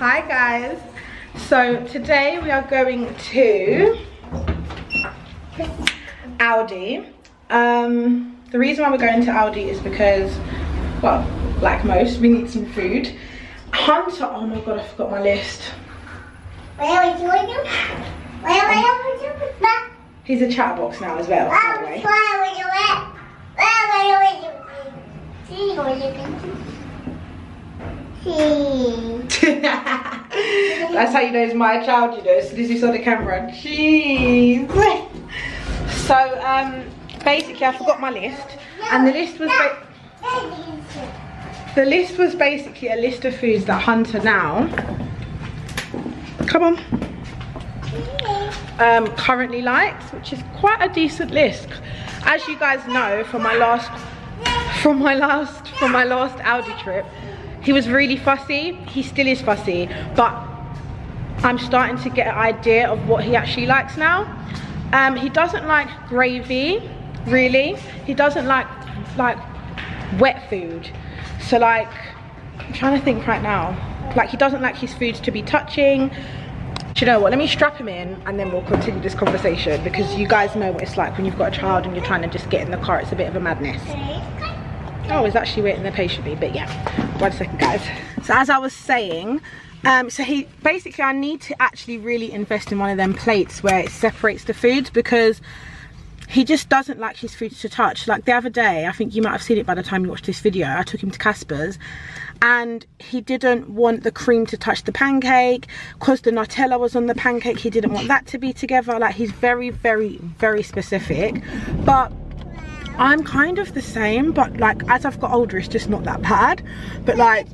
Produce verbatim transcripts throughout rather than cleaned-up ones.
Hi guys, so today we are going to Aldi. Um, the reason why we're going to Aldi is because, well, like most, we need some food. Hunter, oh my god, I forgot my list. He's a chatterbox now as well, by the way. That's how you know it's my child, you know, as soon as you saw the camera. Jeez. So um basically I forgot my list, and the list was the list was basically a list of foods that Hunter now come on um currently likes, which is quite a decent list. As you guys know from my last from my last from my last Aldi trip, he was really fussy. He still is fussy, but I'm starting to get an idea of what he actually likes now. Um, he doesn't like gravy, really. He doesn't like like wet food. So like, I'm trying to think right now. Like, he doesn't like his foods to be touching. Do you know what? Let me strap him in and then we'll continue this conversation, because you guys know what it's like when you've got a child and you're trying to just get in the car. It's a bit of a madness. Oh, he's actually waiting there patiently, but yeah, one second guys. So as I was saying, um, so he, basically I need to actually really invest in one of them plates where it separates the foods, because he just doesn't like his foods to touch. Like the other day, I think you might have seen it by the time you watched this video, I took him to Casper's and he didn't want the cream to touch the pancake, because the Nutella was on the pancake. He didn't want that to be together. Like, he's very, very, very specific. But I'm kind of the same, but like as I've got older it's just not that bad. But like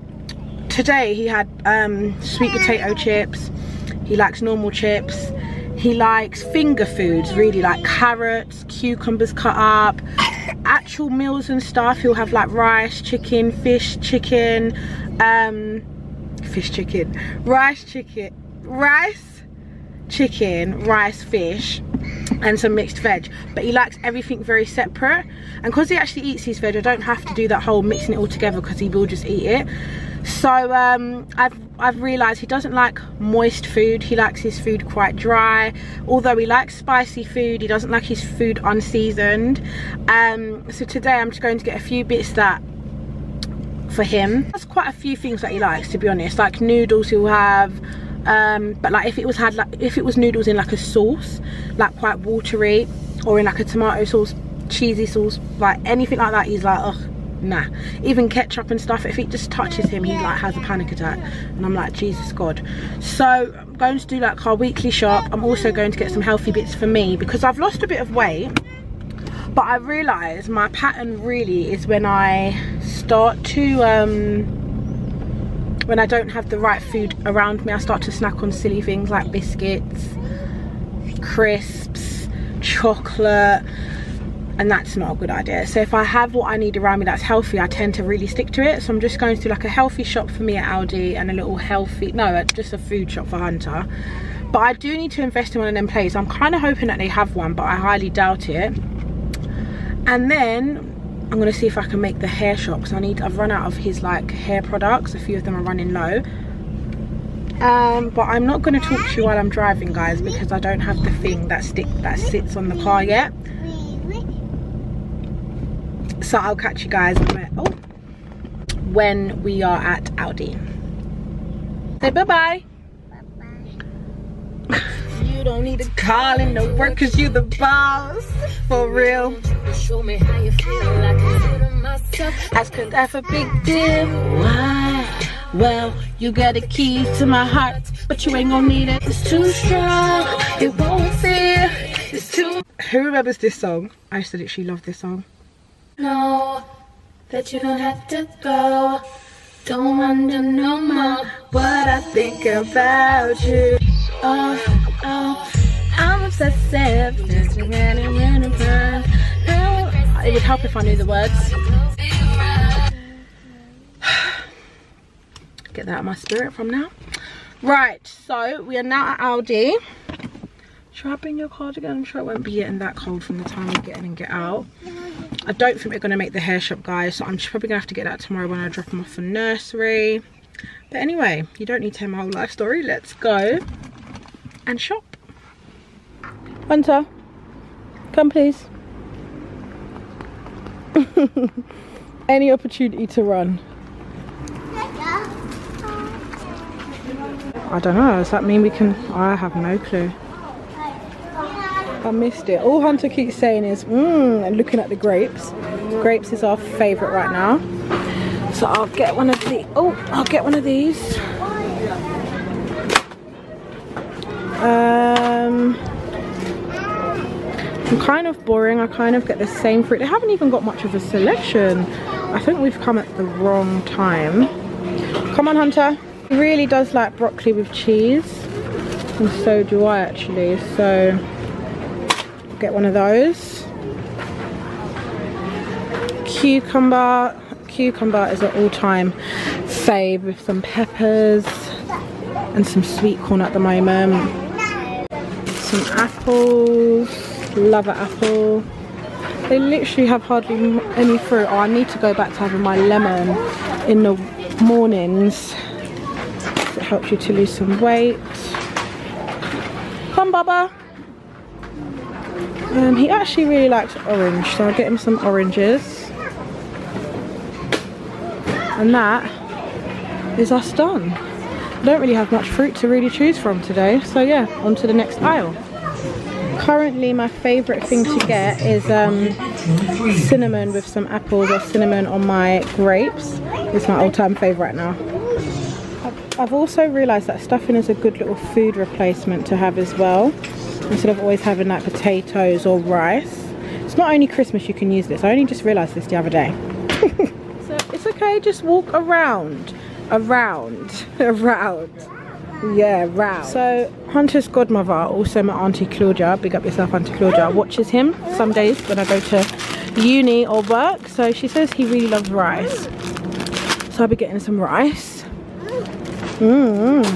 today he had um sweet potato chips, he likes normal chips, he likes finger foods, really, like carrots, cucumbers cut up, actual meals and stuff. He'll have like rice, chicken, fish, chicken, um fish chicken rice chicken rice chicken rice fish and some mixed veg. But he likes everything very separate, and because he actually eats his veg, I don't have to do that whole mixing it all together, because he will just eat it. So um I've I've realized he doesn't like moist food. He likes his food quite dry. Although he likes spicy food, he doesn't like his food unseasoned. Um so today I'm just going to get a few bits that for him. There's quite a few things that he likes, to be honest. Like noodles he'll have, um but like if it was had like if it was noodles in like a sauce, like quite watery, or in like a tomato sauce, cheesy sauce, like anything like that, he's like, ugh, nah. Even ketchup and stuff, if it just touches him, he like has a panic attack, and I'm like, Jesus God. So I'm going to do like our weekly shop. I'm also going to get some healthy bits for me, because I've lost a bit of weight, but I realise my pattern really is when I start to um when I don't have the right food around me, I start to snack on silly things like biscuits, crisps, chocolate, and that's not a good idea. So if I have what I need around me that's healthy, I tend to really stick to it. So I'm just going to do like a healthy shop for me at Aldi, and a little healthy, no, just a food shop for Hunter. But I do need to invest in one of them places. I'm kind of hoping that they have one, but I highly doubt it. And then I'm gonna see if I can make the hair shop, because I need I've run out of his like hair products. A few of them are running low. Um but I'm not going to talk to you while I'm driving, guys, because I don't have the thing that stick that sits on the car yet. So I'll catch you guys when, oh, when we are at Aldi. Say bye bye. You don't need to call in no work, cause you the boss, for real. Show me how you feel, like I myself. Ask her that's a big deal. Why? Well, you got a key to my heart, but you ain't gonna need it. It's too strong, it won't feel. It's too. Who remembers this song? I used to literally love this song. No, that you don't have to go. Don't wonder no more what I think about you. Oh, oh, I'm obsessive. It would help if I knew the words. Get that out of my spirit from now. Right, so we are now at Aldi. Should I bring your cardigan? I'm sure it won't be getting that cold from the time we get in and get out. I don't think we're going to make the hair shop, guys, so I'm probably going to have to get that tomorrow when I drop them off for nursery. But anyway, you don't need to hear my whole life story. Let's go and shop. Hunter, come please. Any opportunity to run. I don't know, does that mean we can? I have no clue. I missed it. All Hunter keeps saying is mmm, and looking at the grapes. Grapes is our favourite right now. So I'll get one of the oh I'll get one of these. Um I'm kind of boring. I kind of get the same fruit. They haven't even got much of a selection. I think we've come at the wrong time. Come on, Hunter. He really does like broccoli with cheese, and so do I actually. So I'll get one of those. Cucumber. Cucumber is an all-time fave with some peppers and some sweet corn at the moment. Some apples. Love an apple. They literally have hardly any fruit. Oh, I need to go back to having my lemon in the mornings. It helps you to lose some weight. Come, Bubba. Um, he actually really likes orange, so I'll get him some oranges. And that is us done. I don't really have much fruit to really choose from today, so yeah, on to the next aisle. Currently my favourite thing to get is um, cinnamon with some apples, or cinnamon on my grapes. It's my all-time favourite now. I've, I've also realised that stuffing is a good little food replacement to have as well, instead of always having like potatoes or rice. It's not only Christmas you can use this. I only just realised this the other day. So it's okay, just walk around, around, around. Yeah, round. So Hunter's godmother, also my auntie Claudia, big up yourself auntie Claudia, watches him some days when I go to uni or work. So she says he really loves rice. So I'll be getting some rice. Mmm.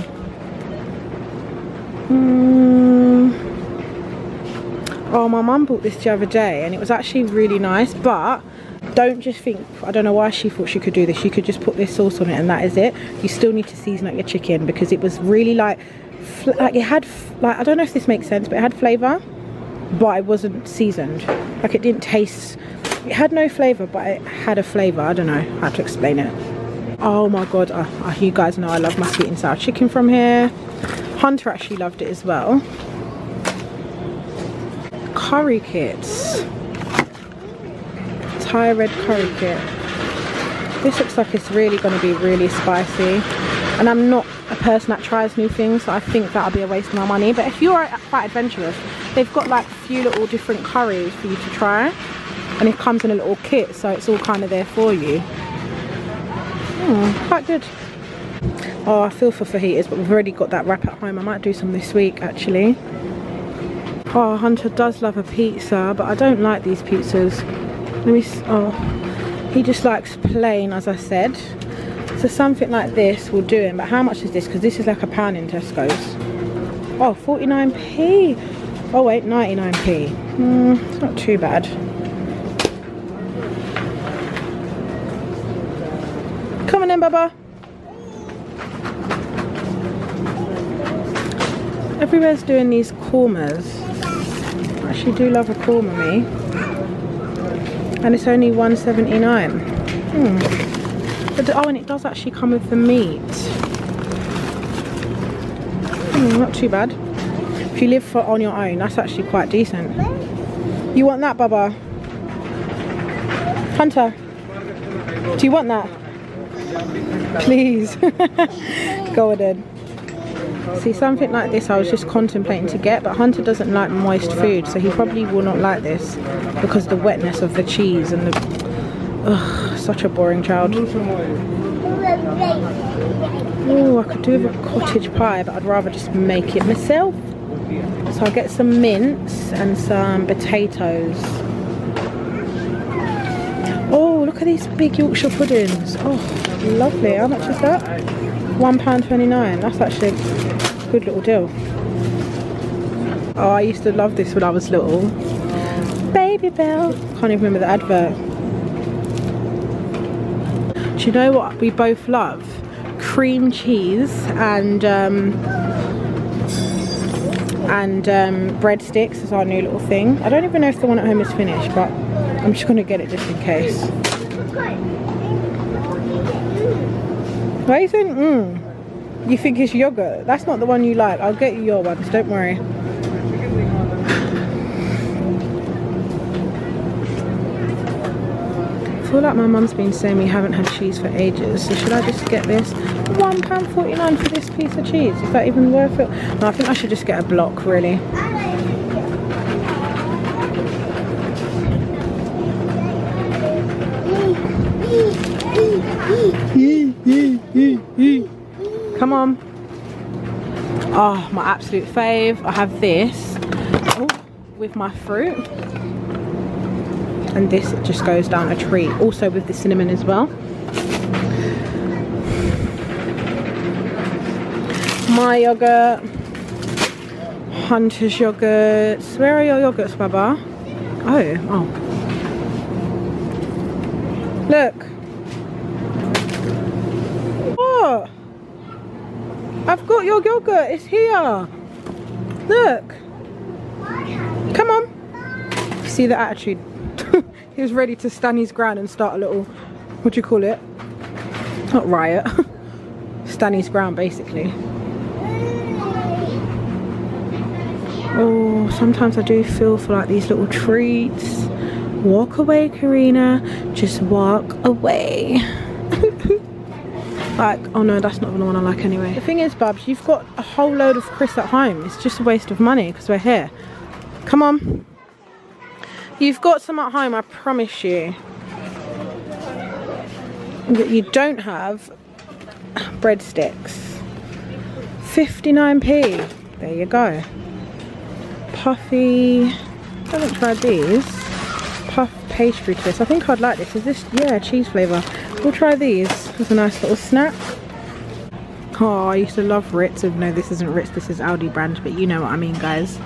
Mmm. Oh, my mum bought this the other day and it was actually really nice, but don't just think, I don't know why she thought she could do this. You could just put this sauce on it and that is it. You still need to season up your chicken, because it was really like, like it had, like, I don't know if this makes sense, but it had flavour, but it wasn't seasoned. Like it didn't taste, it had no flavour, but it had a flavour. I don't know how to explain it. Oh my god, uh, uh, you guys know I love my sweet and sour chicken from here. Hunter actually loved it as well. Curry kits. Thai red curry kit. This looks like it's really going to be really spicy, and I'm not a person that tries new things, so I think that'll be a waste of my money. But if you are quite adventurous, they've got like a few little different curries for you to try, and it comes in a little kit, so it's all kind of there for you. Mm, quite good. Oh, I feel for fajitas, but we've already got that wrap at home. I might do some this week actually. Oh, Hunter does love a pizza, but I don't like these pizzas. Let me, oh, he just likes plain, as I said. So something like this will do him. But how much is this? Because this is like a pound in Tesco's. Oh, forty-nine p. Oh wait, ninety-nine p. Mm, it's not too bad. Come on in, Bubba. Everywhere's doing these kormas. I actually do love a korma, me. And it's only one seventy-nine. Hmm. But, oh, and it does actually come with the meat. Hmm, not too bad. If you live for on your own, that's actually quite decent. You want that, Bubba? Hunter, do you want that? Please. Go on then. See, something like this I was just contemplating to get, but Hunter doesn't like moist food, so he probably will not like this because of the wetness of the cheese and the... Ugh, such a boring child. Oh, I could do with a cottage pie, but I'd rather just make it myself. So I'll get some mince and some potatoes. Oh, look at these big Yorkshire puddings. Oh, lovely. How much is that? one pound twenty-nine. That's actually a good little deal. Oh, I used to love this when I was little. Baby Bell. Can't even remember the advert. Do you know what we both love? cream cheese and um, and um, breadsticks is our new little thing. I don't even know if the one at home is finished, but I'm just gonna get it just in case. Why are you saying mmm? You think it's yogurt? That's not the one you like. I'll get you your ones, don't worry. I feel like my mum's been saying we haven't had cheese for ages, so should I just get this? one pound forty-nine for this piece of cheese. Is that even worth it? No, I think I should just get a block, really. Come on. Oh, my absolute fave. I have this oh, with my fruit. And this just goes down a treat. Also with the cinnamon as well. My yogurt. Hunter's yogurts. Where are your yogurts, Baba? Oh, oh. Look. What? I've got your yogurt. It's here. Look. Come on. See the attitude. He was ready to stand his ground and start a little, what do you call it? Not riot. Stand his ground, basically. Oh, sometimes I do feel for like these little treats. Walk away, Corriena. Just walk away. Like, oh no, that's not the one I like anyway. The thing is, Bubs, you've got a whole load of crisps at home. It's just a waste of money because we're here. Come on. You've got some at home, I promise you. But you don't have breadsticks. fifty-nine p. There you go. Puffy. I haven't tried these. Puff pastry twist. I think I'd like this. Is this, yeah, cheese flavour. We'll try these. It's a nice little snack. Oh, I used to love Ritz. No, this isn't Ritz, this is Aldi brand, but you know what I mean, guys.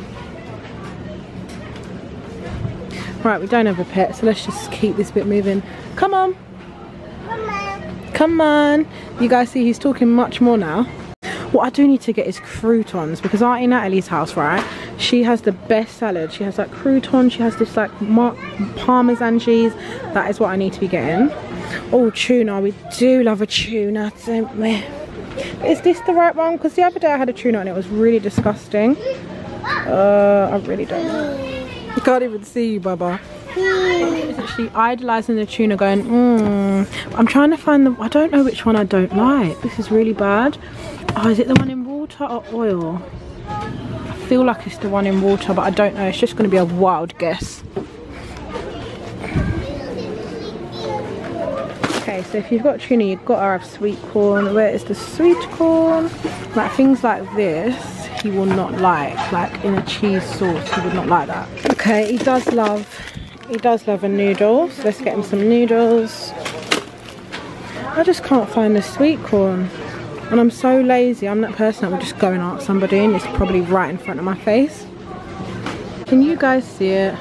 Right, we don't have a pet, so let's just keep this bit moving. Come on. Come on. Come on. You guys see he's talking much more now. What I do need to get is croutons, because Auntie Natalie's house, right, she has the best salad. She has like croutons, she has this like parmesan cheese. That is what I need to be getting. Oh, tuna. We do love a tuna, don't we? Is this the right one? Because the other day I had a tuna and it was really disgusting. Uh, I really don't know. I can't even see you, Baba. It's actually idolising the tuna, going, mmm. I'm trying to find the, I don't know which one I don't like. This is really bad. Oh, is it the one in water or oil? I feel like it's the one in water, but I don't know. It's just going to be a wild guess. Okay, so if you've got tuna, you've got to have sweet corn. Where is the sweet corn? Like things like this, he will not like. Like in a cheese sauce, he would not like that. Okay, he does love, he does love a noodle. So let's get him some noodles. I just can't find the sweet corn. And I'm so lazy. I'm that person that will just go and ask somebody, and it's probably right in front of my face. Can you guys see it?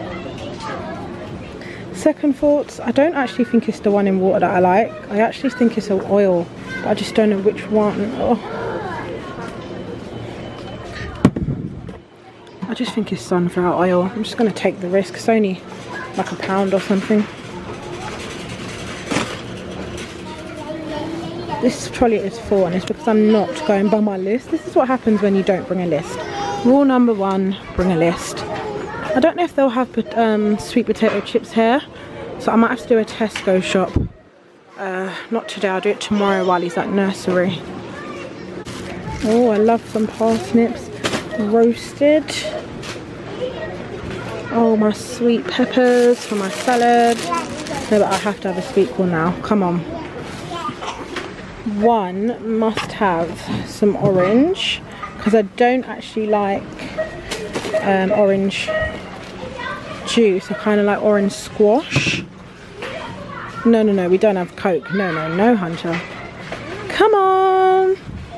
Second thoughts, I don't actually think it's the one in water that I like. I actually think it's an oil, but I just don't know which one. Oh. I just think it's sunflower oil. I'm just going to take the risk. It's only like a pound or something. This trolley is full, and it's because I'm not going by my list. This is what happens when you don't bring a list. Rule number one, bring a list. I don't know if they'll have um, sweet potato chips here, so I might have to do a Tesco shop. Uh, not today, I'll do it tomorrow while he's at nursery. Oh, I love some parsnips roasted. Oh, my sweet peppers for my salad. No, but I have to have a sweet corn now. Come on. One must have some orange, because I don't actually like um, orange juice. I kind of like orange squash. No, no, no, we don't have Coke. No, no, no, Hunter. Come on.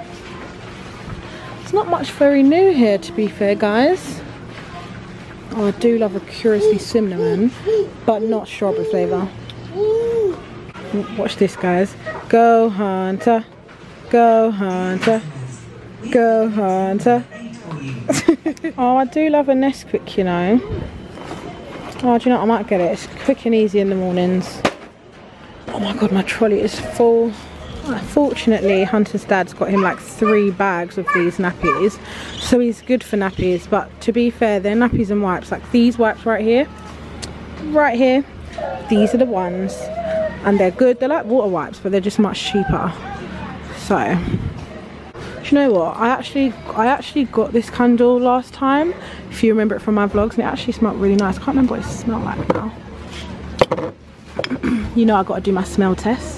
It's not much very new here, to be fair, guys. Oh, I do love a curiously cinnamon, but not strawberry flavour. Watch this, guys. Go, Hunter. Go Hunter, go Hunter. Oh, I do love a Nesquik, you know. Oh, do you know what? I might get it. It's quick and easy in the mornings. Oh my god, my trolley is full. Fortunately, Hunter's dad's got him like three bags of these nappies, so he's good for nappies. But to be fair, they're nappies and wipes. Like these wipes right here, right here, these are the ones, and they're good. They're like water wipes, but they're just much cheaper. So, do you know what? I actually, I actually got this candle last time, if you remember it from my vlogs, and it actually smelled really nice. I can't remember what it smelled like now. You know, I got to do my smell test.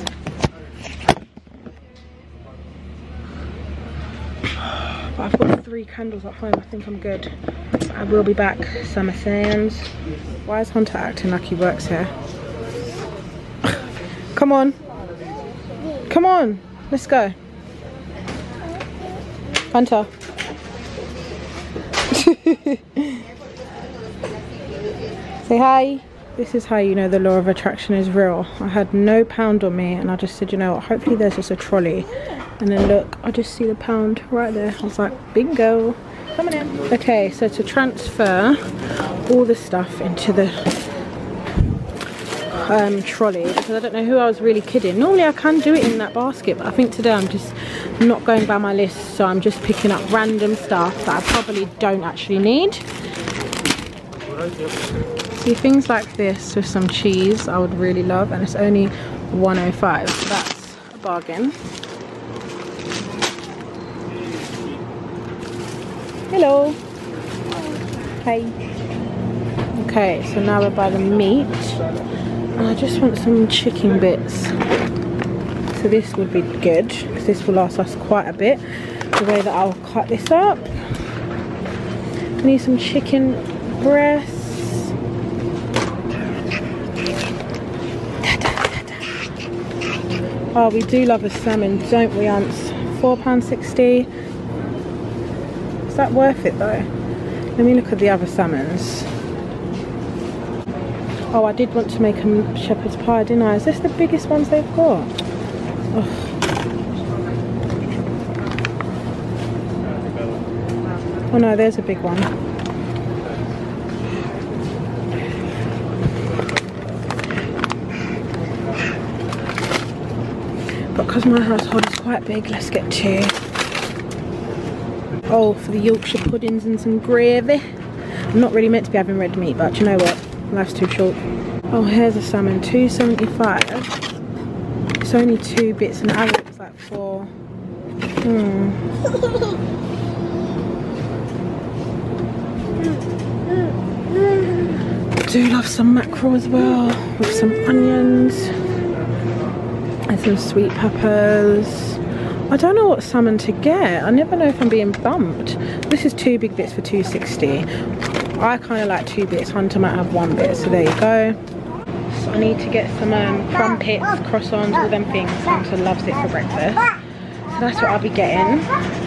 But I've got three candles at home. I think I'm good. I will be back. Summer Sands. Why is Hunter acting like he works here? Come on. Come on. Let's go. Hunter. Say hi. This is how you know the law of attraction is real. I had no pound on me and I just said, you know what, hopefully there's just a trolley. And then look, I just see the pound right there. I was like, bingo. Coming in. Okay, so to transfer all the stuff into the um, trolley, because I don't know who I was really kidding. Normally I can do it in that basket, but I think today I'm just not going by my list, so I'm just picking up random stuff that I probably don't actually need. See, things like this with some cheese I would really love, and it's only one oh five, so that's a bargain. Hello. Hi. Okay, so now we're by the meat, and I just want some chicken bits. So this would be good, because this will last us quite a bit. The way that I'll cut this up. I need some chicken breasts. Oh, we do love a salmon, don't we, aunts? four pounds sixty. Is that worth it though? Let me look at the other salmons. Oh, I did want to make a shepherd's pie, didn't I? Is this the biggest ones they've got? Oh. Oh no, there's a big one. But because my household is quite big, let's get two. Oh, for the Yorkshire puddings and some gravy. I'm not really meant to be having red meat, but you know what? Life's too short. Oh, here's a salmon, two seventy-five. It's only two bits, and the average is like four. Hmm. I do love some mackerel as well, with some onions and some sweet peppers. I don't know what salmon to get. I never know if I'm being bumped. This is two big bits for two sixty. I kind of like two bits. Hunter might have one bit, so there you go. So I need to get some um, crumpets, croissants, all them things. Hunter loves it for breakfast. So that's what I'll be getting.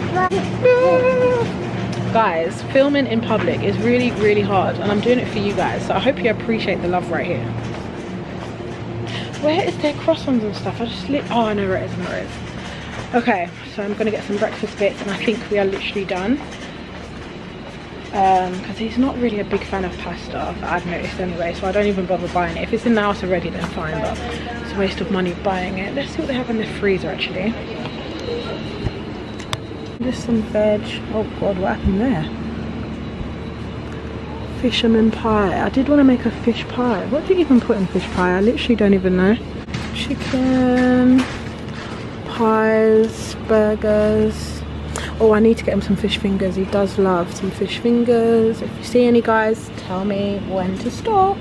Guys, filming in public is really, really hard, and I'm doing it for you guys. So I hope you appreciate the love right here. Where is their croissants and stuff? I just lit. Oh, I know where it is. I know where it is. Okay, so I'm gonna get some breakfast bits, and I think we are literally done. Um, because he's not really a big fan of pasta, I've noticed anyway, so I don't even bother buying it. If it's in the house already, then fine, but it's a waste of money buying it. Let's see what they have in the freezer actually. Just some veg. Oh god, what happened there? Fisherman pie. I did want to make a fish pie. What do you even put in fish pie? I literally don't even know. Chicken, pies, burgers. Oh, I need to get him some fish fingers. He does love some fish fingers. If you see any, guys, tell me when to stop.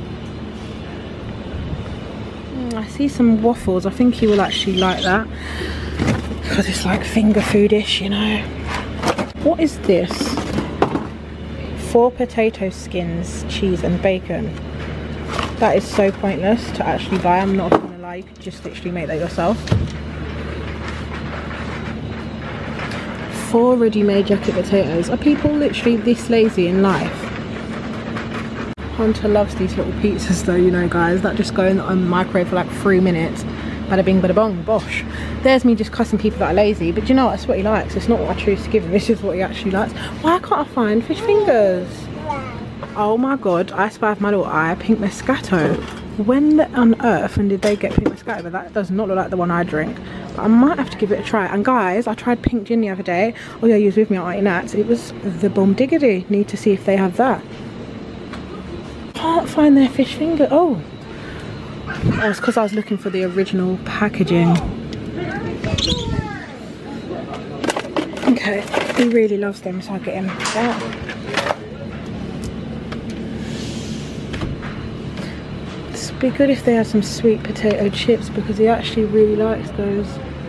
Mm, I see some waffles. I think he will actually like that, because it's like finger foodish, you know. What is this? Four potato skins, cheese and bacon. That is so pointless to actually buy. I'm not gonna lie, you could just literally make that yourself. Four ready-made jacket potatoes. Are people literally this lazy in life? Hunter loves these little pizzas though, you know, guys, that just go in the microwave for like three minutes. Bada bing, bada bong, bosh. There's me just cussing people that are lazy, but you know what, that's what he likes. It's not what I choose to give him, this is what he actually likes. Why can't I find fish fingers? Oh my god, I spy my little eye, pink Moscato. When on earth and did they get pink Moscato? But that does not look like the one I drink. But I might have to give it a try. And guys, I tried pink gin the other day. Oh yeah, you was with me at Auntie Nat's. It was the bomb diggity. Need to see if they have that. Can't find their fish finger. Oh. Oh, it's because I was looking for the original packaging. Okay, he really loves them, so I'll get him that. Be good if they had some sweet potato chips because he actually really likes those.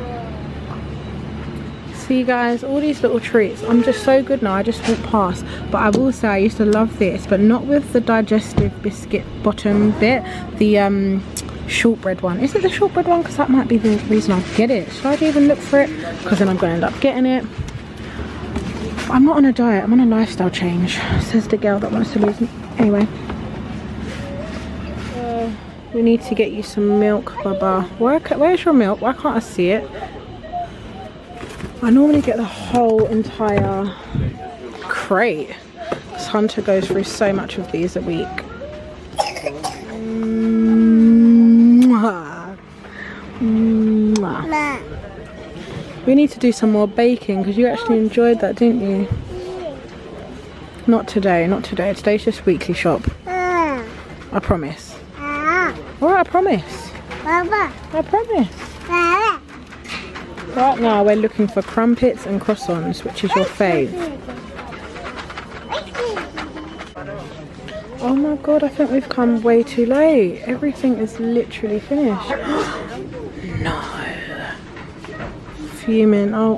See guys, all these little treats. I'm just so good now, I just walk past. But I will say I used to love this, but not with the digestive biscuit bottom bit. The um, shortbread one. Is it the shortbread one? Because that might be the reason I get it. Should I even look for it? Because then I'm going to end up getting it. I'm not on a diet, I'm on a lifestyle change, says the girl that wants to lose me. Anyway. We need to get you some milk, Baba. Where, where's your milk? Why can't I see it? I normally get the whole entire crate. Because Hunter goes through so much of these a week. Mwah. Mwah. We need to do some more baking because you actually enjoyed that, didn't you? Not today, not today. Today's just weekly shop. I promise. Alright, I promise. Baba. I promise. Baba. Right now we're looking for crumpets and croissants, which is your fave. Oh my god, I think we've come way too late. Everything is literally finished. No. Fuming. Oh.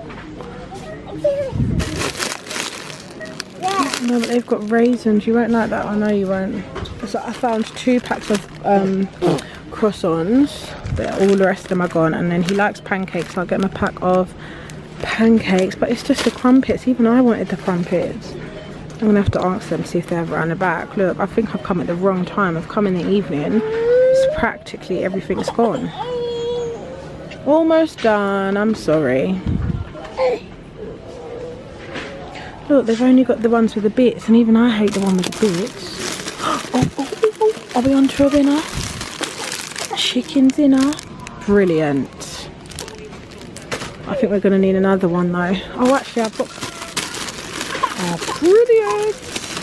No, but they've got raisins. You won't like that. I know you won't. So I found two packs of um, croissants, but all the rest of them are gone. And then he likes pancakes, so I'll get him a pack of pancakes. But it's just the crumpets. Even I wanted the crumpets. I'm gonna have to ask them, see if they're around the back. Look, I think I've come at the wrong time. I've come in the evening. It's practically everything's gone. Almost done. I'm sorry. Look, they've only got the ones with the bits, and even I hate the one with the bits. Oh, oh, oh, oh. Are we on to a winner? Chicken's dinner. Brilliant. I think we're going to need another one though. Oh, actually, I've got... Oh, brilliant.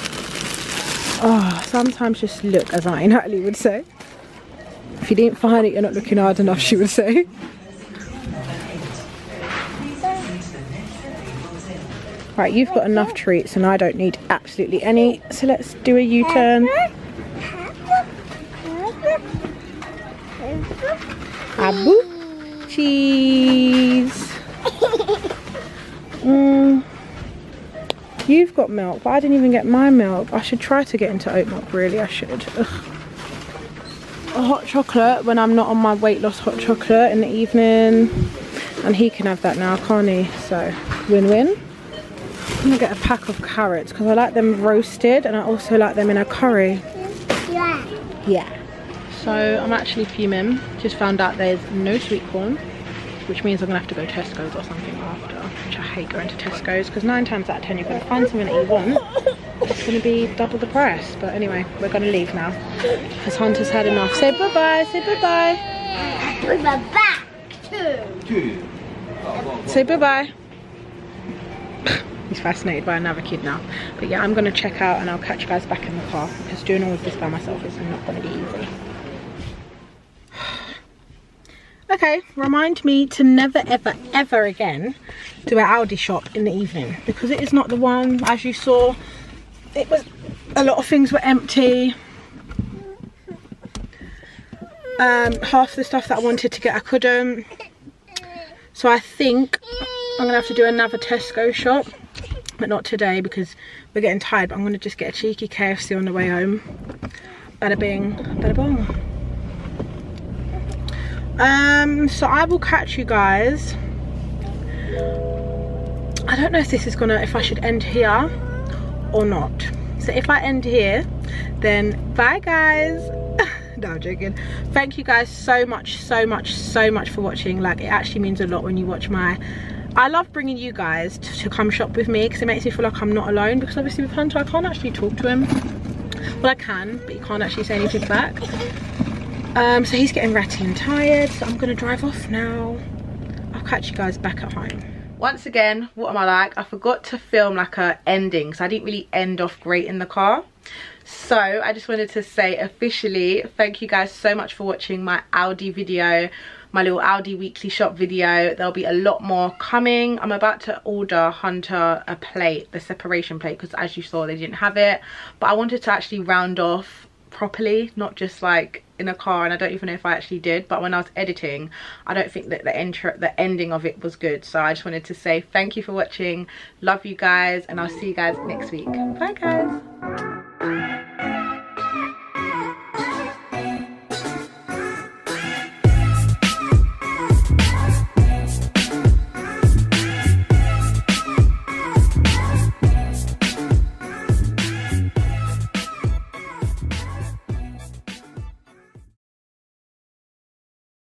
Oh, sometimes just look, as Auntie Natalie would say. If you didn't find it, you're not looking hard enough, she would say. Right, you've got enough treats and I don't need absolutely any. So let's do a U-turn. Abu. Cheese. Mm. You've got milk, but I didn't even get my milk. I should try to get into oat milk, really, I should. Ugh. A hot chocolate when I'm not on my weight loss hot chocolate in the evening. And he can have that now, can't he? So, win-win. I'm gonna get a pack of carrots because I like them roasted and I also like them in a curry. Yeah. Yeah. So I'm actually fuming. Just found out there's no sweet corn, which means I'm gonna have to go to Tesco's or something after. Which I hate going to Tesco's because nine times out of ten you're gonna find something that you want. It's gonna be double the price. But anyway, we're gonna leave now because Hunter's had enough. Say bye bye. Say bye bye. Bye bye. Say bye bye. He's fascinated by another kid now. But yeah, I'm going to check out and I'll catch you guys back in the car because doing all of this by myself is not going to be easy. Okay, remind me to never ever ever again do an Aldi shop in the evening because it is not the one. As you saw, it was a lot of things were empty. Um, half the stuff that I wanted to get I couldn't. So I think I'm going to have to do another Tesco shop. But not today because we're getting tired, but I'm going to just get a cheeky K F C on the way home. Bada bing, bada bong. Um, so I will catch you guys. I don't know if this is gonna, if I should end here or not. So if I end here, then bye guys. No, I'm joking. Thank you guys so much, so much, so much for watching. Like, it actually means a lot when you watch my... I love bringing you guys to, to come shop with me because it makes me feel like I'm not alone, because obviously with Hunter I can't actually talk to him. Well, I can, but he can't actually say anything back. Um, so he's getting ratty and tired, so I'm gonna drive off now. I'll catch you guys back at home. Once again, what am I like? I forgot to film like a ending, so I didn't really end off great in the car. So I just wanted to say officially thank you guys so much for watching my Aldi video, my little Aldi weekly shop video. There'll be a lot more coming. I'm about to order Hunter a plate, the separation plate, because as you saw they didn't have it, but I wanted to actually round off properly, not just like in a car, and I don't even know if I actually did, but when I was editing I don't think that the intro the ending of it was good. So I just wanted to say thank you for watching, love you guys, and I'll see you guys next week. Bye guys.